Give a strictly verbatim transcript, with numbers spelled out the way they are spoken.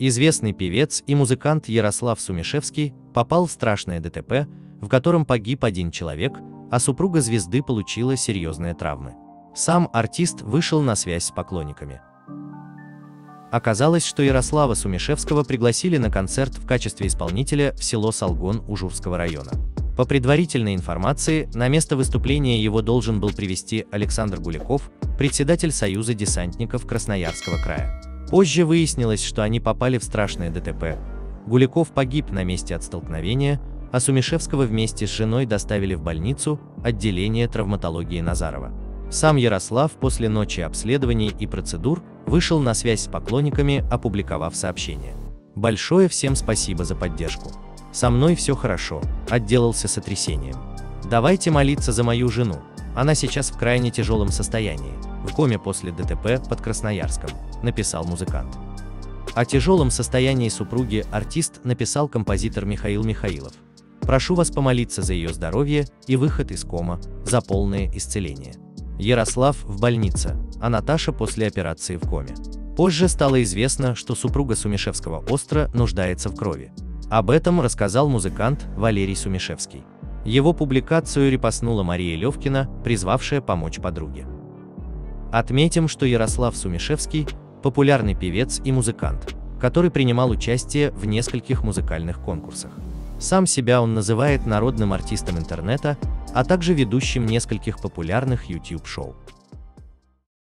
Известный певец и музыкант Ярослав Сумишевский попал в страшное ДТП, в котором погиб один человек, а супруга звезды получила серьезные травмы. Сам артист вышел на связь с поклонниками. Оказалось, что Ярослава Сумишевского пригласили на концерт в качестве исполнителя в село Салгон Ужурского района. По предварительной информации, на место выступления его должен был привезти Александр Гуляков, председатель Союза десантников Красноярского края. Позже выяснилось, что они попали в страшное ДТП. Гуляков погиб на месте от столкновения, а Сумишевского вместе с женой доставили в больницу, отделение травматологии Назарова. Сам Ярослав после ночи обследований и процедур вышел на связь с поклонниками, опубликовав сообщение: «Большое всем спасибо за поддержку. Со мной все хорошо, отделался сотрясением. Давайте молиться за мою жену. Она сейчас в крайне тяжелом состоянии, в коме после ДТП под Красноярском», написал музыкант. О тяжелом состоянии супруги артист написал композитор Михаил Михаилов: «Прошу вас помолиться за ее здоровье и выход из кома, за полное исцеление. Ярослав в больнице, а Наташа после операции в коме». Позже стало известно, что супруга Сумишевского остро нуждается в крови. Об этом рассказал музыкант Валерий Сумишевский. Его публикацию репостнула Мария Левкина, призвавшая помочь подруге. Отметим, что Ярослав Сумишевский – популярный певец и музыкант, который принимал участие в нескольких музыкальных конкурсах. Сам себя он называет народным артистом интернета, а также ведущим нескольких популярных YouTube-шоу.